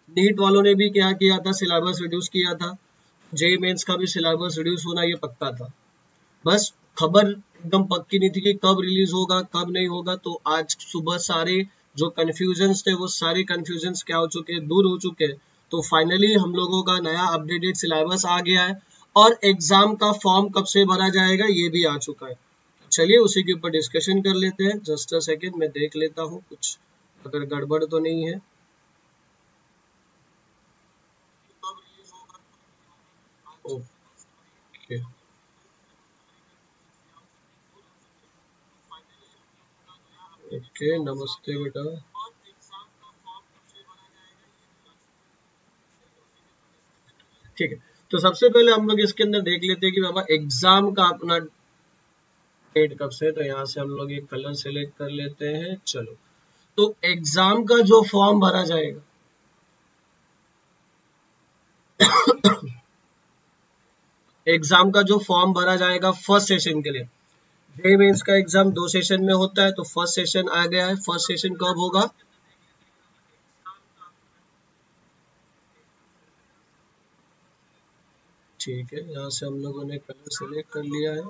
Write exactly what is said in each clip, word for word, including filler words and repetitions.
NEET वालों ने भी क्या किया था, सिलेबस रिड्यूस किया था, जेई मेंस का भी सिलेबस रिड्यूस होना ये पक्का था। बस खबर एकदम पक्की नहीं थी कि कब रिलीज होगा कब नहीं होगा। तो आज सुबह सारे जो कंफ्यूजन्स थे वो सारे कंफ्यूजन्स क्या हो चुके हैं, दूर हो चुके हैं। तो फाइनली हम लोगों का नया अपडेटेड सिलेबस आ गया है और एग्जाम का फॉर्म कब से भरा जाएगा ये भी आ चुका है। चलिए उसी के ऊपर डिस्कशन कर लेते हैं। जस्ट अ सेकेंड, मैं देख लेता हूँ कुछ अगर गड़बड़ तो नहीं है। ओके ओके, नमस्ते बेटा। ठीक है, तो सबसे पहले हम लोग इसके अंदर देख लेते हैं कि बाबा एग्जाम का अपना डेट कब से। तो यहाँ से हम लोग एक कलर सेलेक्ट कर लेते हैं। चलो, तो एग्जाम का जो फॉर्म भरा जाएगा एग्जाम का जो फॉर्म भरा जाएगा फर्स्ट सेशन के लिए, जे मेंस का एग्जाम दो सेशन में होता है, तो फर्स्ट सेशन आ गया है। फर्स्ट सेशन कब होगा? ठीक है, यहाँ से हम लोगों ने कलर सेलेक्ट कर लिया है।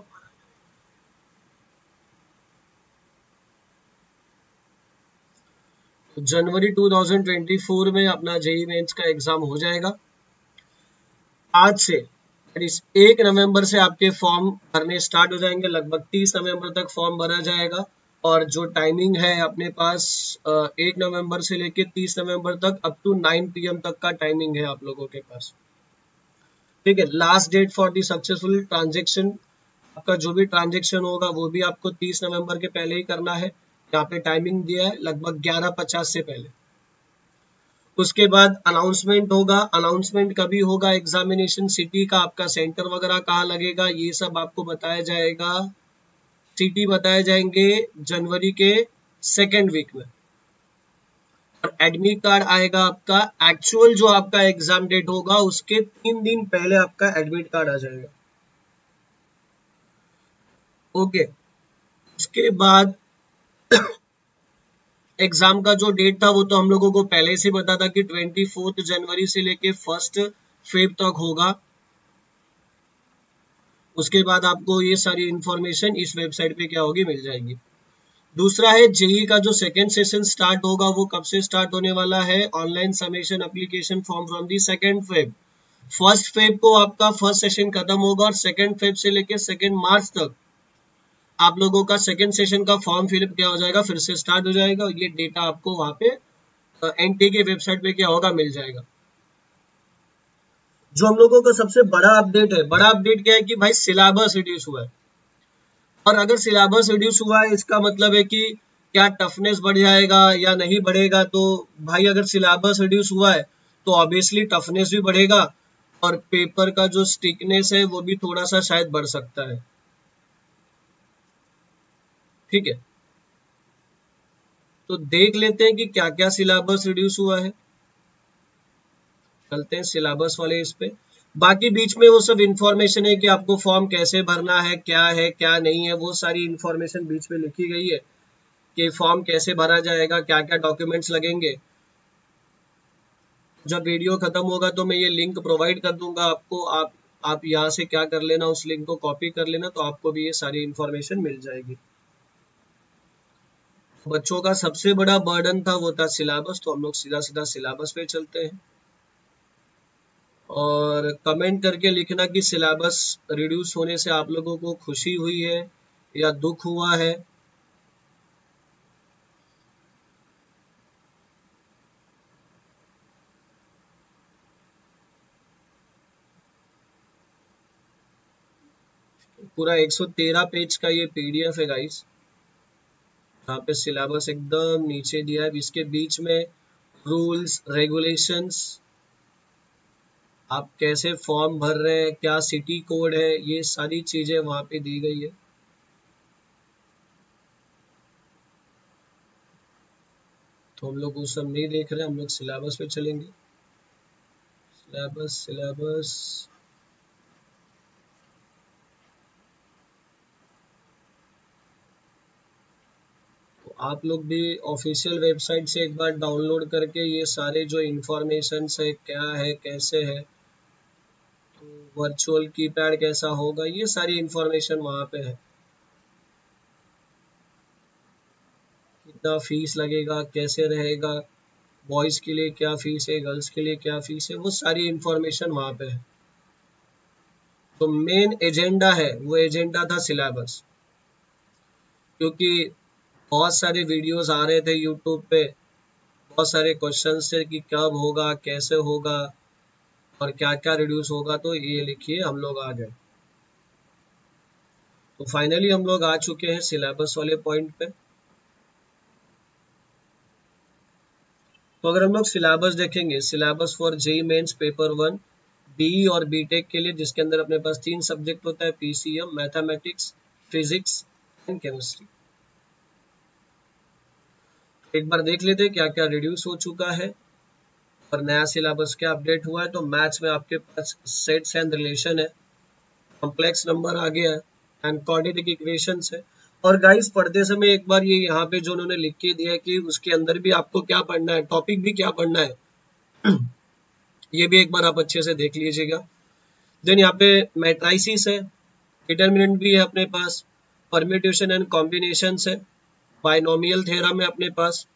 तो जनवरी दो हज़ार चौबीस में अपना जेई मेंस का एग्जाम हो जाएगा। आज से इस एक नवंबर से आपके फॉर्म भरने स्टार्ट हो जाएंगे। लगभग तीस नवंबर तक फॉर्म भरा जाएगा और जो टाइमिंग है अपने पास एक नवंबर से लेके तीस नवंबर तक अप टू नाइन पी एम तक का टाइमिंग है आप लोगों के पास। ठीक है, last date for the successful transaction, आपका जो भी ट्रांजेक्शन होगा वो भी आपको तीस नवंबर के पहले ही करना है। यहाँ पे टाइमिंग दिया है लगभग ग्यारह पचास से पहले। उसके बाद अनाउंसमेंट होगा। अनाउंसमेंट कभी होगा, एग्जामिनेशन सिटी का, आपका सेंटर वगैरह कहाँ लगेगा ये सब आपको बताया जाएगा। सिटी बताए जाएंगे जनवरी के सेकेंड वीक में। और एडमिट कार्ड आएगा आपका, एक्चुअल जो आपका एग्जाम डेट होगा उसके तीन दिन पहले आपका एडमिट कार्ड आ जाएगा। ओके, उसके बाद एग्जाम का जो डेट था वो तो हम लोगों को पहले से पता था कि ट्वेंटी फोर्थ जनवरी से लेके फर्स्ट फेब तक होगा। उसके बाद आपको ये सारी इंफॉर्मेशन इस वेबसाइट पे क्या होगी, मिल जाएगी। दूसरा है जेई का जो सेकेंड सेशन स्टार्ट होगा वो कब से स्टार्ट होने वाला है। Online submission application form from the second Feb. First Feb को आपका फर्स्ट सेशन खत्म होगा और सेकेंड फेब से लेके सेकेंड मार्च तक आप लोगों का सेकेंड सेशन का फॉर्म फिलअप क्या हो जाएगा, फिर से स्टार्ट हो जाएगा। और ये डेटा आपको वहां पे एनटी के वेबसाइट पे क्या होगा, मिल जाएगा। जो हम लोगों का सबसे बड़ा अपडेट है, बड़ा अपडेट क्या है कि भाई सिलेबस रिड्यूस हुआ है। और अगर सिलेबस रिड्यूस हुआ है इसका मतलब है कि क्या टफनेस बढ़ जाएगा या नहीं बढ़ेगा। तो भाई अगर सिलेबस रिड्यूस हुआ है तो ऑब्वियसली टफनेस भी बढ़ेगा और पेपर का जो स्टिकनेस है वो भी थोड़ा सा शायद बढ़ सकता है। ठीक है, तो देख लेते हैं कि क्या क्या सिलेबस रिड्यूस हुआ है। चलते हैं सिलेबस वाले इस पे। बाकी बीच में वो सब इंफॉर्मेशन है कि आपको फॉर्म कैसे भरना है, क्या है क्या नहीं है, वो सारी इंफॉर्मेशन बीच में लिखी गई है कि फॉर्म कैसे भरा जाएगा, क्या क्या डॉक्यूमेंट्स लगेंगे। जब वीडियो खत्म होगा तो मैं ये लिंक प्रोवाइड कर दूंगा आपको। आप आप यहाँ से क्या कर लेना, उस लिंक को कॉपी कर लेना तो आपको भी ये सारी इंफॉर्मेशन मिल जाएगी। बच्चों का सबसे बड़ा बर्डन था वो था सिलेबस, तो हम लोग सीधा सीधा सिलेबस पे चलते हैं। और कमेंट करके लिखना कि सिलेबस रिड्यूस होने से आप लोगों को खुशी हुई है या दुख हुआ है। पूरा एक सौ तेरह पेज का ये पीडीएफ है गाइस। यहाँ पे सिलेबस एकदम नीचे दिया है, इसके बीच में रूल्स रेगुलेशंस, आप कैसे फॉर्म भर रहे हैं, क्या सिटी कोड है, ये सारी चीजें वहां पे दी गई है। तो हम लोग वो सब नहीं देख रहे, हम लोग सिलेबस पे चलेंगे। सिलेबस सिलेबस आप लोग भी ऑफिशियल वेबसाइट से एक बार डाउनलोड करके ये सारे जो इंफॉर्मेशन है क्या है कैसे है, तो वर्चुअल कीपैड कैसा होगा, ये सारी इंफॉर्मेशन वहाँ पे है। कितना फीस लगेगा, कैसे रहेगा, बॉयज के लिए क्या फीस है, गर्ल्स के लिए क्या फीस है, वो सारी इंफॉर्मेशन वहाँ पे है। तो मेन एजेंडा है, वो एजेंडा था सिलेबस, क्योंकि बहुत सारे वीडियोस आ रहे थे यूट्यूब पे, बहुत सारे क्वेश्चंस थे कि कब होगा, कैसे होगा और क्या क्या रिड्यूस होगा। तो ये लिखिए हम लोग आ गए। तो फाइनली हम लोग आ चुके हैं सिलेबस वाले पॉइंट पे। तो अगर हम लोग सिलेबस देखेंगे, syllabus for JEE mains paper one B और बीटेक के लिए, जिसके अंदर अपने पास तीन सब्जेक्ट होता है, PCM, mathematics, physics and chemistry. एक बार देख लेते हैं क्या क्या रिड्यूस हो चुका है और नया सिलेबस क्या अपडेट हुआ है। तो मैथ्स में आपके पास सेट्स एंड रिलेशन है, कॉम्प्लेक्स नंबर आ गया है एंड क्वाड्रेटिक इक्वेशंस है। और गाइस पढ़ते समय एक बार ये यहाँ पे जो उन्होंने लिख के दिया है कि उसके अंदर भी आपको क्या पढ़ना है, टॉपिक भी क्या पढ़ना है ये भी एक बार आप अच्छे से देख लीजिएगा। देन यहाँ पे मैट्राइसिस है, डिटर्मिनेंट भी है अपने पास, परम्यूटेशन एंड कॉम्बिनेशंस है, बाइनोमियल थ्योरम है अपने पास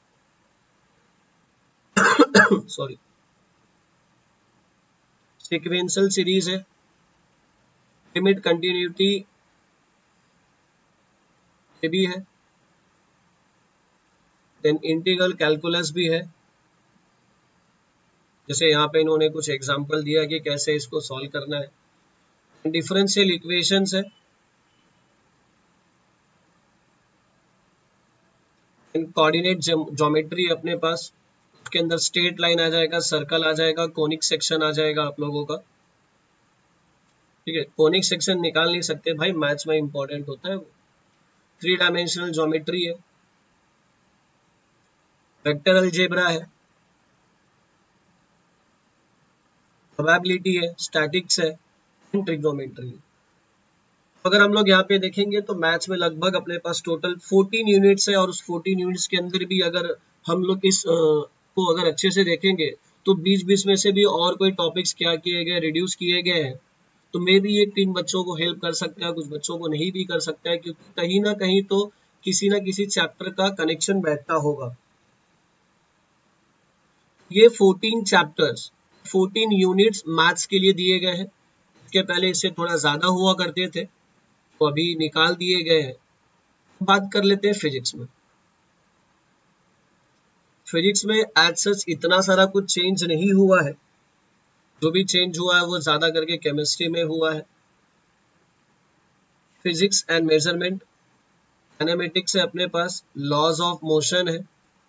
सॉरी सीक्वेंशियल सीरीज है, लिमिट कंटिन्यूटी ये भी है, देन इंटीग्रल कैलकुलस भी है। जैसे यहाँ पे इन्होंने कुछ एग्जांपल दिया कि कैसे इसको सॉल्व करना है। डिफरेंशियल इक्वेशंस है, कोऑर्डिनेट ज्योमेट्री अपने पास, उसके अंदर स्ट्रेट लाइन आ जाएगा, सर्कल आ जाएगा, कोनिक सेक्शन आ जाएगा आप लोगों का। ठीक है, कोनिक सेक्शन निकाल नहीं सकते भाई, मैथ्स में इंपॉर्टेंट होता है वो। थ्री डायमेंशनल ज्योमेट्री है, वेक्टर अलजेब्रा है, प्रोबेबिलिटी है, स्टैटिक्स है, ट्रिग्नोमेट्री। अगर हम लोग यहाँ पे देखेंगे तो मैथ्स में लगभग अपने पास टोटल फोर्टीन यूनिट्स है, और उस फोर्टीन यूनिट्स के अंदर भी अगर हम लोग इस आ, को अगर अच्छे से देखेंगे तो बीच बीच में से भी और कोई टॉपिक्स क्या किए गए, रिड्यूस किए गए हैं। तो मे भी ये तीन बच्चों को हेल्प कर सकता है, कुछ बच्चों को नहीं भी कर सकता है, क्योंकि कहीं ना कहीं तो किसी ना किसी चैप्टर का कनेक्शन बैठता होगा। ये fourteen chapters, fourteen units maths के लिए दिए गए हैं। इसके पहले इससे थोड़ा ज्यादा हुआ करते थे, तो अभी निकाल दिए गए हैं। बात कर लेते हैं फिजिक्स में। फिजिक्स में एज सच इतना सारा कुछ चेंज नहीं हुआ है, जो भी चेंज हुआ है वो ज्यादा करके केमिस्ट्री में हुआ है। फिजिक्स एंड मेजरमेंट, काइनेमेटिक्स है अपने पास, लॉज ऑफ मोशन है,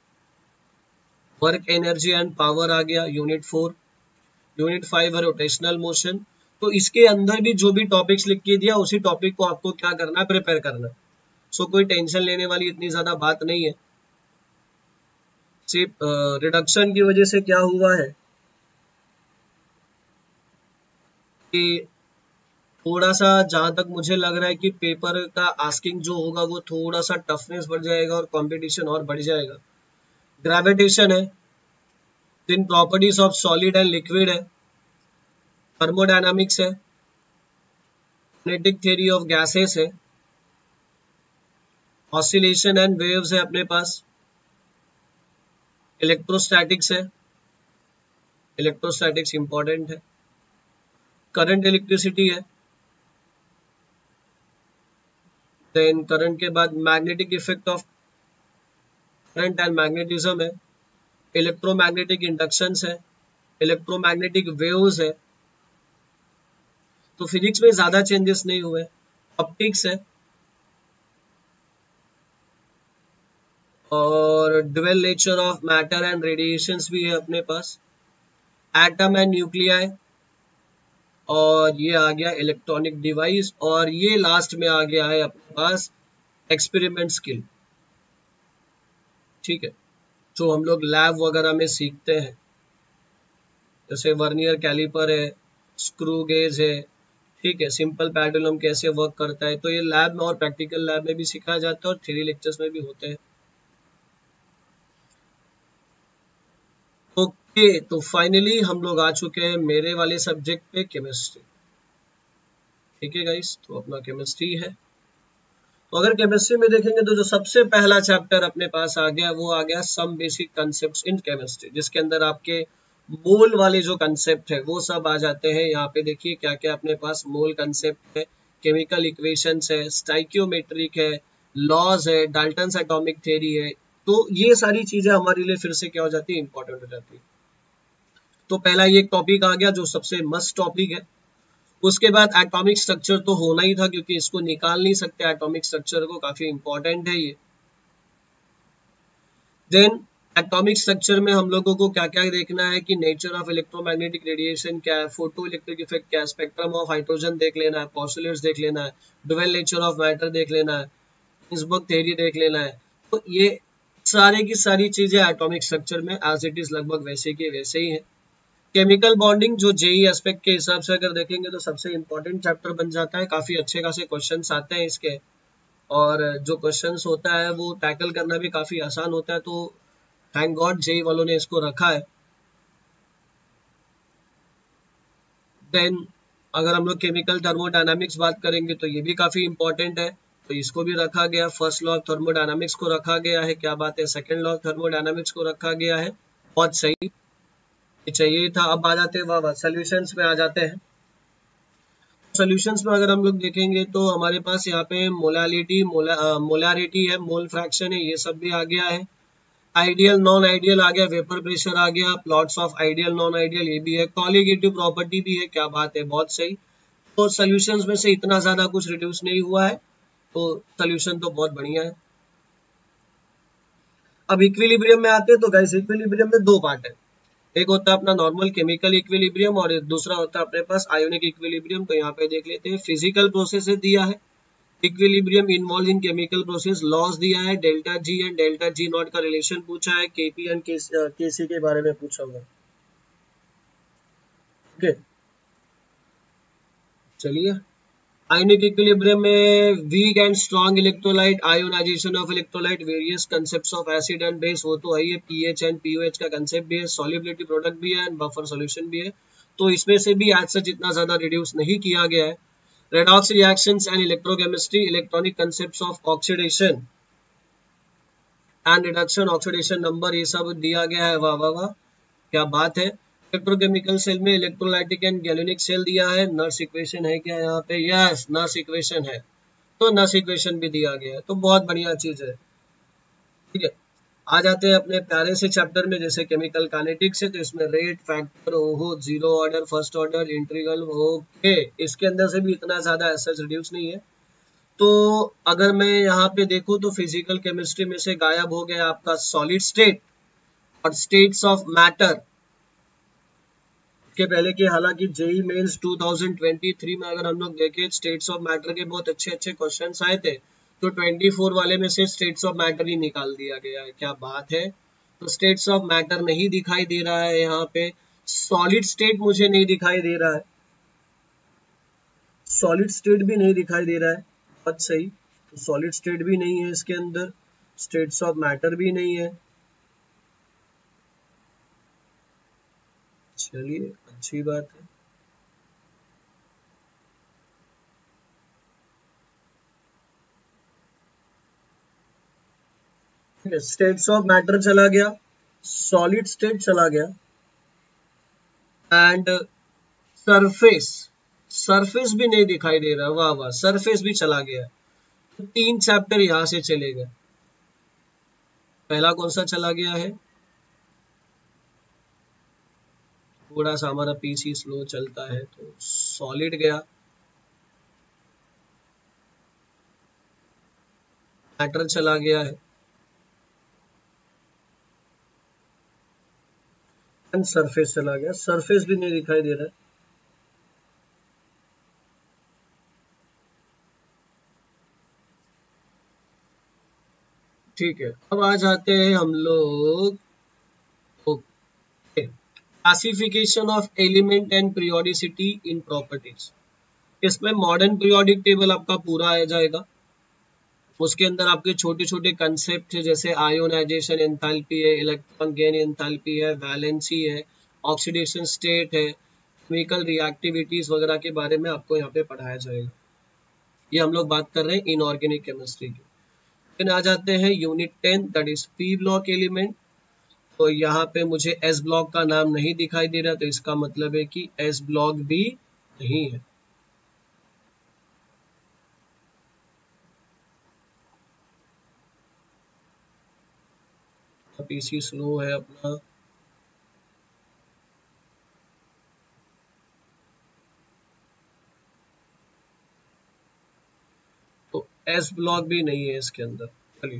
वर्क एनर्जी एंड पावर आ गया यूनिट फोर, यूनिट फाइव है रोटेशनल मोशन। तो इसके अंदर भी जो भी टॉपिक्स लिख के दिया उसी टॉपिक को आपको क्या करना है, प्रिपेयर करना है। सो so, कोई टेंशन लेने वाली इतनी ज्यादा बात नहीं है। सिर्फ रिडक्शन की वजह से क्या हुआ है कि थोड़ा सा, जहां तक मुझे लग रहा है कि पेपर का आस्किंग जो होगा वो थोड़ा सा टफनेस बढ़ जाएगा और कंपटीशन और बढ़ जाएगा। ग्रेविटेशन है, then properties of solid and liquid है, थर्मोडायनामिक्स है, किनेटिक थ्योरी ऑफ गैसेस है, ऑसिलेशन एंड वेव्स है अपने पास, इलेक्ट्रोस्टैटिक्स है, इलेक्ट्रोस्टैटिक्स इंपॉर्टेंट है, करंट इलेक्ट्रिसिटी है, देन करंट के बाद magnetic effect of current and magnetism है, इलेक्ट्रोमैग्नेटिक इंडक्शंस है, इलेक्ट्रोमैग्नेटिक वेव्स है। तो फिजिक्स में ज्यादा चेंजेस नहीं हुए। ऑप्टिक्स है और dual nature of matter and radiations भी है अपने पास, एटम एंड न्यूक्लियाई, और ये आ गया इलेक्ट्रॉनिक डिवाइस, और ये लास्ट में आ गया है अपने पास एक्सपेरिमेंट स्किल। ठीक है, जो हम लोग लैब वगैरह में सीखते हैं, जैसे वर्नियर कैलिपर है, स्क्रू गेज है, ठीक है, सिंपल पेंडुलम कैसे वर्क करता है। तो ये लैब में और प्रैक्टिकल लैब में भी सिखाया जाता है और थ्योरी लेक्चर्स में भी होते हैं। ओके, तो फाइनली हम लोग आ चुके हैं मेरे वाले सब्जेक्ट पे, केमिस्ट्री। ठीक है गाइस, तो अपना केमिस्ट्री है। तो अगर केमिस्ट्री में देखेंगे तो जो सबसे पहला चैप्टर अपने पास आ गया वो आ गया some basic concepts in chemistry, जिसके अंदर आपके मोल वाले जो कंसेप्ट है वो सब आ जाते हैं। यहाँ पे देखिए क्या क्या अपने पास मोल कंसेप्ट है, केमिकल इक्वेशंस है, स्टाइकियोमेट्रिक है, लॉज है, डाल्टन्स एटॉमिक थ्योरी है। तो ये सारी चीजें हमारे लिए फिर से क्या हो जाती है, इंपॉर्टेंट हो जाती है। तो पहला ये टॉपिक आ गया जो सबसे मस्त टॉपिक है। उसके बाद एटॉमिक स्ट्रक्चर तो होना ही था, क्योंकि इसको निकाल नहीं सकते एटॉमिक स्ट्रक्चर को, काफी इंपॉर्टेंट है ये। देन एटॉमिक स्ट्रक्चर में हम लोगों को क्या क्या देखना है कि नेचर ऑफ इलेक्ट्रोमैग्नेटिक रेडिएशन क्या है, फोटो इलेक्ट्रिक इफेक्ट क्या है, स्पेक्ट्रम ऑफ हाइड्रोजन देख लेना है, पोस्टुलेट्स देख लेना है, डुअल नेचर ऑफ मैटर देख लेना है, हिग्स थ्योरी देख लेना है। तो ये सारे की सारी चीजें एटॉमिक स्ट्रक्चर में एज इट इज लगभग वैसे के वैसे ही है। केमिकल बॉन्डिंग जो जेई एस्पेक्ट के हिसाब से अगर देखेंगे तो सबसे इंपॉर्टेंट चैप्टर बन जाता है, काफी अच्छे खासे क्वेश्चंस आते हैं इसके, और जो क्वेश्चंस होता है वो टैकल करना भी काफी आसान होता है। तो थैंक गॉड जेई वालों ने इसको रखा है। देन अगर हम लोग केमिकल थर्मोडायनामिक्स बात करेंगे तो ये भी काफी इंपॉर्टेंट है, तो इसको भी रखा गया। फर्स्ट लॉ ऑफ थर्मोडायनामिक्स को रखा गया है, क्या बात है, सेकंड लॉ ऑफ थर्मोडायनामिक्स को रखा गया है, बहुत सही, चाहिए था। अब आ जाते हैं वाह सॉल्यूशंस में आ जाते हैं। सॉल्यूशंस में अगर हम लोग देखेंगे तो हमारे पास यहाँ पे मोलालिटी, मोला, मोलारिटी है, मोल फ्रैक्शन है, ये सब भी आ गया है। आइडियल नॉन आइडियल आ गया, वेपर प्रेशर आ गया, plots of ideal non ideal ये भी है, कॉलिगेटिव प्रॉपर्टी भी है, क्या बात है, बहुत सही। तो सॉल्यूशंस में से इतना ज्यादा कुछ रिड्यूस नहीं हुआ है, तो सॉल्यूशन तो बहुत बढ़िया है। अब इक्विलिब्रियम में आते हैं तो गाइस इक्विलिब्रियम में दो पार्ट है, एक होता है अपना नॉर्मल केमिकल इक्विलिब्रियम और दूसरा होता है अपने पास आयोनिक इक्विलिब्रियम। तो यहाँ पे देख लेते हैं, फिजिकल प्रोसेस दिया है, equilibrium involve in chemical process, laws दिया है, delta G and delta G nought का रिलेशन पूछा है, केपी एंड केसी के बारे में पूछा हुआ है। ओके चलिए, आयोनिक इक्विलिब्रियम में weak and strong electrolyte, ionization of electrolyte, various concepts of acid and base, वो तो है ही, पीएच एंड पीओएच का कंसेप्ट भी है, सॉल्युबिलिटी प्रोडक्ट भी है एंड बफर सॉल्यूशन भी है। तो इसमें से भी आज सच इतना ज्यादा रिड्यूस नहीं किया गया है। Redox reactions and electrochemistry, electronic concepts of oxidation and reduction, oxidation number, ये सब दिया गया है, वाह वाह वाह क्या बात है। इलेक्ट्रोकेमिकल सेल में इलेक्ट्रोलाइटिक एंड गैलोनिक सेल दिया है, नर्स इक्वेशन है क्या यहाँ पे, यस नर्स इक्वेशन है, तो नर्स इक्वेशन भी दिया गया है, तो बहुत बढ़िया चीज है। ठीक है, आ जाते हैं अपने प्यारे से चैप्टर में, जैसे केमिकल काइनेटिक्स है, तो इसमें रेट, फैक्टर, ओहो, zero order, first order, integral, okay, इसके अंदर से भी इतना ज्यादा एसएच रिड्यूस नहीं है। तो अगर मैं यहाँ पे देखूं तो फिजिकल केमिस्ट्री में से गायब हो गया आपका सॉलिड स्टेट और स्टेट्स ऑफ मैटर के पहले के, हालांकि जेई मेंस दो हज़ार तेईस में अगर हम लोग देखें स्टेट्स ऑफ मैटर के बहुत अच्छे अच्छे क्वेश्चंस आए थे, तो चौबीस वाले में से स्टेट्स ऑफ मैटर ही निकाल दिया गया है, क्या बात है। तो स्टेट्स ऑफ मैटर नहीं दिखाई दे रहा है यहाँ पे, सॉलिड स्टेट मुझे नहीं दिखाई दे रहा है, सॉलिड स्टेट भी नहीं दिखाई दे रहा है, बहुत सही, तो सॉलिड स्टेट भी नहीं है इसके अंदर, स्टेट्स ऑफ मैटर भी नहीं है। चलिए अच्छी बात है। स्टेट्स ऑफ मैटर चला गया, सॉलिड स्टेट चला गया, एंड सरफेस, सरफेस भी नहीं दिखाई दे रहा, वाह वाह, सरफेस भी चला गया। तो तीन चैप्टर यहां से चले गए। पहला कौन सा चला गया है, थोड़ा सा हमारा पीसी स्लो चलता है, तो सॉलिड गया, मैटर चला गया है, एंड सरफेस चला गया, सरफेस भी नहीं दिखाई दे रहा है। ठीक है, अब आ जाते हैं हम लोग classification of element and periodicity in properties. इसमें मॉडर्न पीरियोडिक टेबल आपका पूरा आ जाएगा, उसके अंदर आपके छोटे छोटे कंसेप्ट है, जैसे आयोनाइजेशन एंथैल्पी है, इलेक्ट्रॉन गेन एंथैल्पी है, वैलेंसी है, ऑक्सीडेशन स्टेट है, केमिकल रिएक्टिविटीज वगैरह के बारे में आपको यहाँ पे पढ़ाया जाएगा। ये हम लोग बात कर रहे हैं इनऑर्गेनिक केमिस्ट्री की। फिर आ जाते हैं unit ten, that is P block element. तो यहाँ पे मुझे एस ब्लॉक का नाम नहीं दिखाई दे रहा, तो इसका मतलब है कि एस ब्लॉक भी नहीं है। पीसी स्लो है अपना। तो एस ब्लॉक भी नहीं है इसके अंदर। चलिए,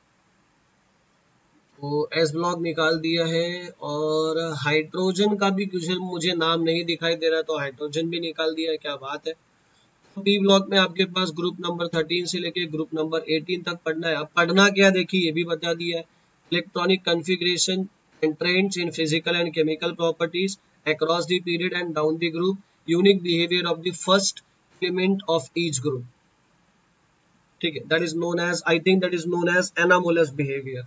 तो एस ब्लॉक निकाल दिया है, और हाइड्रोजन का भी कुछ मुझे नाम नहीं दिखाई दे रहा, तो हाइड्रोजन भी निकाल दिया है। क्या बात है। पी ब्लॉक में आपके पास ग्रुप नंबर थर्टीन से लेके ग्रुप नंबर एटीन तक पढ़ना है। अब पढ़ना क्या, देखिए ये भी बता दिया है। Electronic configuration and trends in physical and chemical properties across the period and down the group, unique behaviour of the first element of each group. ठीक है, that is known as, I think that is known as anomalous behaviour.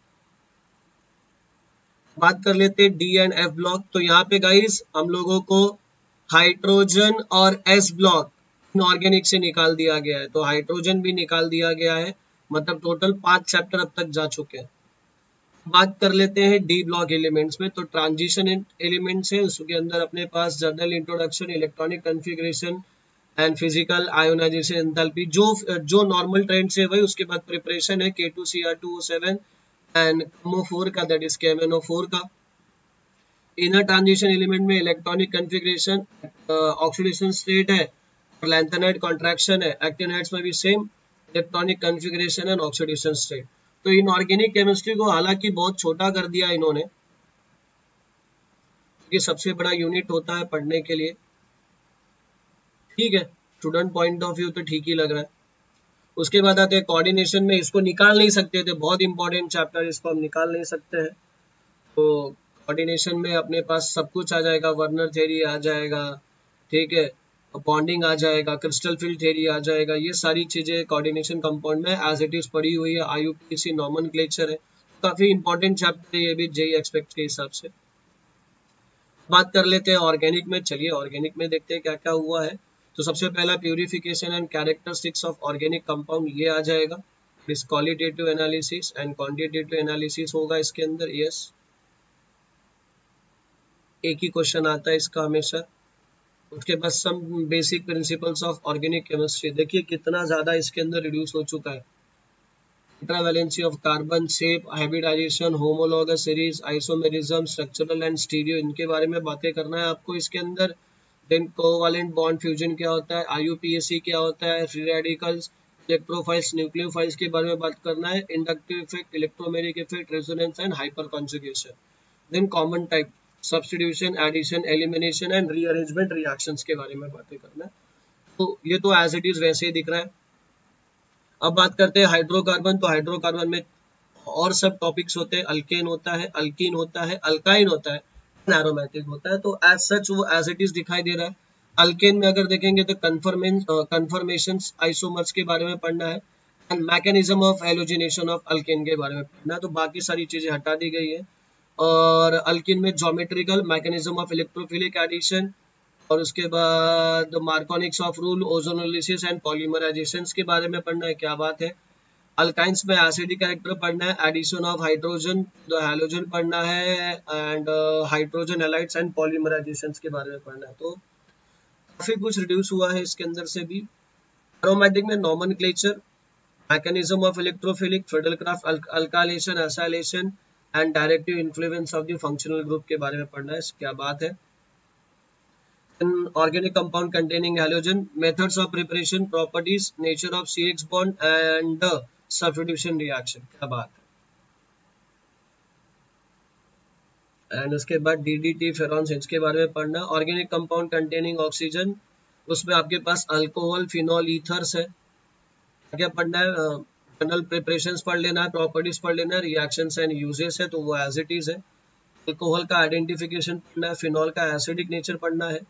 बात कर लेते हैं D and F block. तो यहाँ पे guys हम लोगों को हाइड्रोजन और एस ब्लॉक इनऑर्गेनिक से निकाल दिया गया है, तो हाइड्रोजन भी निकाल दिया गया है, मतलब टोटल पांच चैप्टर अब तक जा चुके हैं। बात कर लेते हैं डी ब्लॉक एलिमेंट्स में। तो ट्रांजिशन एलिमेंट्स है, उसके अंदर अपने पास general introduction, electronic configuration and physical ionization enthalpy, जो जो नॉर्मल ट्रेंड से वही। उसके बाद प्रिपरेशन है K two C R two O seven and M O four का, that is K M N O four का। इनर ट्रांजिशन एलिमेंट में इलेक्ट्रॉनिक कॉन्फ़िगरेशन, ऑक्सीडेशन स्टेट है, लैंथेनाइड कॉन्ट्रैक्शन है। एक्टिनाइड्स में भी same electronic configuration and oxidation state. तो inorganic chemistry को हालांकि बहुत छोटा कर दिया इन्होंने, ये सबसे बड़ा यूनिट होता है पढ़ने के लिए। ठीक है, स्टूडेंट पॉइंट ऑफ व्यू तो ठीक ही लग रहा है। उसके बाद आते हैं कोऑर्डिनेशन में, इसको निकाल नहीं सकते थे, बहुत इंपॉर्टेंट चैप्टर, इसको हम निकाल नहीं सकते हैं। तो कोऑर्डिनेशन में अपने पास सब कुछ आ जाएगा, वर्नर थ्योरी आ जाएगा, ठीक है, बॉन्डिंग आ जाएगा, क्रिस्टल फील्ड थ्योरी आ जाएगा, ये सारी चीजें कोऑर्डिनेशन कंपाउंड में एज इट इज पड़ी हुई है। आईयूपीएसी नॉमेनक्लेचर है, काफी इंपॉर्टेंट चैप्टर है ये भी जेई एक्सपेक्ट के हिसाब से। बात कर लेते हैं ऑर्गेनिक में। चलिए ऑर्गेनिक में देखते हैं क्या क्या हुआ है। तो सबसे पहला purification and characteristics of organic compound, ये आ जाएगा। This qualitative analysis and quantitative analysis होगा इसके अंदर। यस, एक ही क्वेश्चन आता है इसका हमेशा। उसके बाद some basic principles of organic chemistry, देखिए कितना ज्यादा इसके अंदर रिड्यूस हो चुका है। Intravalency of carbon, shape, hybridization, homologous series, isomerism, structural and stereo, इनके बारे में बातें करना है आपको इसके अंदर। देन कोवैलेंट बॉन्ड फ्यूजन क्या होता है, आईयूपीएसी क्या होता है, फ्री रेडिकल्स, इलेक्ट्रोफाइल्स, न्यूक्लियोफाइल्स के बारे में बात करना है। Inductive effect, electromeric effect, resonance and hyperconjugation. Then common type, substitution, addition, elimination and rearrangement reactions के बारे में बातें करना है। तो ये तो एज इट इज वैसे ही दिख रहा है। अब बात करते हैं हाइड्रोकार्बन। तो हाइड्रोकार्बन में और सब टॉपिक्स होते हैं। अल्केन होता है, अल्कीन होता है, अल्काइन होता है, एरोमेटिक होता है। तो एज सच वो एज इट इज दिखाई दे रहा है। अल्केन में अगर देखेंगे तो कन्फर्मेशन कन्फर्मेशंस आइसोमर्स के बारे में पढ़ना है, and mechanism of halogenation of alkane के बारे में पढ़ना है। तो बाकी सारी चीजें हटा दी गई है। और अल्किन में geometrical, mechanism of electrophilic addition, और उसके बाद Markovnikov's of rule, ozonolysis and polymerization के बारे में पढ़ना है। क्या बात है। अल्काइंस में एसिडिक कैरेक्टर पढ़ना है, addition of hydrogen the halogen पढ़ना है, and hydrogen halides and polymerization के बारे में पढ़ना है। तो काफी कुछ रिड्यूस हुआ है इसके अंदर से भी। एरोमेटिक में nomenclature, mechanism of electrophilic, Friedel Crafts, alkylation, acylation and directive influence of the functional group के बारे में पढ़ना है। क्या बात है। Organic compound containing halogen, methods of preparation, properties, nature of C X bond and substitution reaction. क्या बात है। एंड उसके बाद डीडीटी, फेरॉन्स, इसके बारे में पढ़ना। ऑर्गेनिक कंपाउंड कंटेनिंग ऑक्सीजन, उसमें आपके पास अल्कोहल, फिनॉल, ईथर्स है। क्या पढ़ना है, जनरल प्रिपरेशंस पढ़ लेना है, प्रॉपर्टीज पढ़ लेना है, रिएक्शंस एंड यूजेस है तो वो एज इट इज है। अल्कोहल का आइडेंटिफिकेशन पढ़ना है, फिनॉल का एसिडिक नेचर पढ़ना है,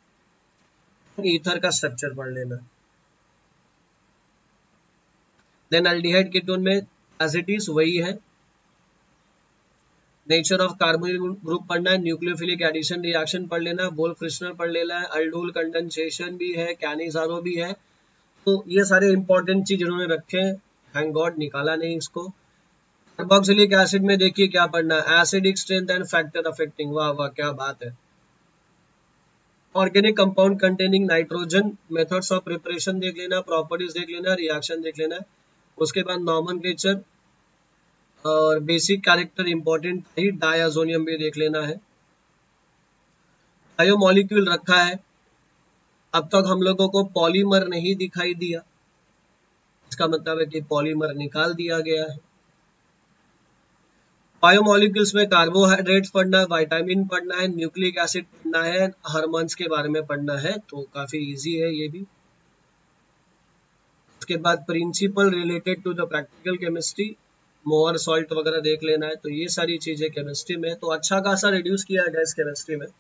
ईथर का स्ट्रक्चर पढ़ लेना है। देन अल्डिहाइड कीटोन में एज इट इज वही है। नेचर ऑफ कार्बोनिल ग्रुप पढ़ना है, न्यूक्लियोफिलिक एडिशन रिएक्शन पढ़ लेना है, वोल्फ-फ्रिशनर पढ़ लेना है, अल्डोल कंडेंसेशन भी है, कैनिजारो भी है। तो ये सारे इंपॉर्टेंट चीज इन्होंने रखे हैं, थैंक गॉड निकाला नहीं इसको। कार्बोक्सिलिक एसिड में देखिए क्या पढ़ना है, acidic strength and factor affecting, वाह वाह क्या बात है। Organic compound containing nitrogen, methods of preparation देख लेना, प्रॉपर्टीज देख लेना, रिएक्शन देख लेना। उसके बाद नॉमेनक्लेचर और बेसिक कैरेक्टर इंपॉर्टेंट ही, डायजोनियम भी देख लेना है। बायोमोलिक्यूल रखा है, अब तक हम लोगों को पॉलीमर नहीं दिखाई दिया, इसका मतलब है कि पॉलीमर निकाल दिया गया है। बायोमोलिक्यूल्स में कार्बोहाइड्रेट्स पढ़ना है, विटामिन पढ़ना है, न्यूक्लिक एसिड पढ़ना है, हार्मोन्स के बारे में पढ़ना है, तो काफी इजी है ये भी। उसके बाद principle related to the practical chemistry, Mohr salt वगैरह देख लेना है। तो ये सारी चीजें केमिस्ट्री में तो अच्छा खासा रिड्यूस किया है गैस केमिस्ट्री में।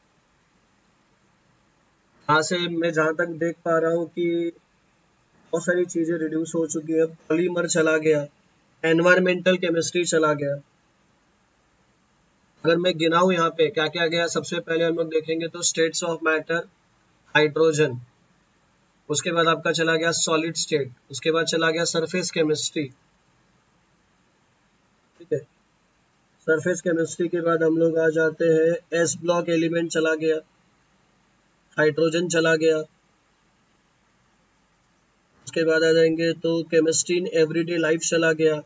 यहाँ से मैं जहां तक देख पा रहा हूँ कि बहुत सारी चीजें रिड्यूस हो चुकी है। पॉलीमर चला गया, एनवायरमेंटल केमिस्ट्री चला गया। अगर मैं गिनाऊं यहाँ पे क्या क्या गया, सबसे पहले हम लोग देखेंगे तो स्टेट्स ऑफ मैटर, हाइड्रोजन। उसके बाद आपका चला गया सॉलिड स्टेट, उसके बाद चला गया सरफेस केमिस्ट्री, ठीक है। सरफेस केमिस्ट्री के बाद हम लोग आ जाते हैं एस ब्लॉक एलिमेंट चला गया, हाइड्रोजन चला गया। उसके बाद आ जाएंगे तो केमिस्ट्री इन एवरीडे लाइफ चला गया,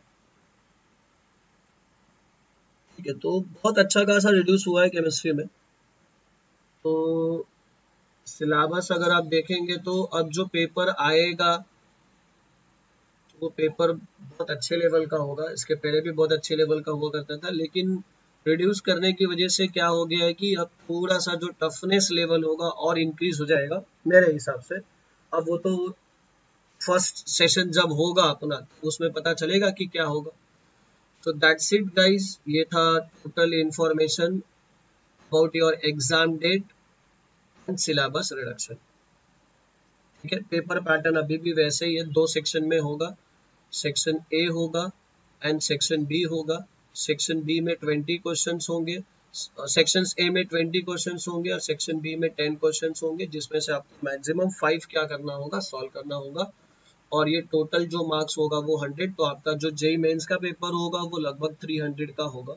ठीक है। तो बहुत अच्छा खासा रिड्यूस हुआ है केमिस्ट्री में। तो सिलेबस अगर आप देखेंगे तो अब जो पेपर आएगा वो पेपर बहुत अच्छे लेवल का होगा। इसके पहले भी बहुत अच्छे लेवल का हुआ करता था, लेकिन रिड्यूस करने की वजह से क्या हो गया है कि अब थोड़ा सा जो टफनेस लेवल होगा और इंक्रीज हो जाएगा मेरे हिसाब से। अब वो तो फर्स्ट सेशन जब होगा अपना उसमें पता चलेगा कि क्या होगा। तो दैट्स इट गाइस, ये था total information about your exam date and syllabus reduction, ठीक है। पेपर पैटर्न अभी भी वैसे ही है, दो सेक्शन में होगा, सेक्शन ए होगा एंड सेक्शन बी होगा। सेक्शन बी में ट्वेंटी क्वेश्चंस होंगे, सेक्शन ए में ट्वेंटी क्वेश्चंस होंगे और सेक्शन बी में टेन क्वेश्चंस होंगे, जिसमें से आपको मैक्सिमम फाइव क्या करना होगा, सॉल्व करना होगा। और ये टोटल जो मार्क्स होगा वो हंड्रेड, तो आपका जो जेई मेंस का पेपर होगा वो लगभग थ्री हंड्रेड का होगा,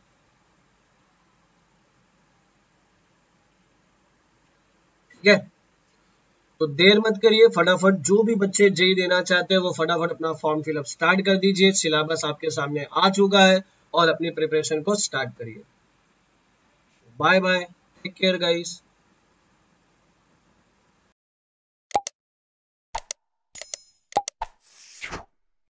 ठीक है। तो देर मत करिए, फटाफट जो भी बच्चे जेई देना चाहते हैं वो फटाफट अपना फॉर्म फिलअप स्टार्ट कर दीजिए। सिलेबस आपके सामने आ चुका है और अपनी प्रिपरेशन को स्टार्ट करिए। Bye bye, take care guys.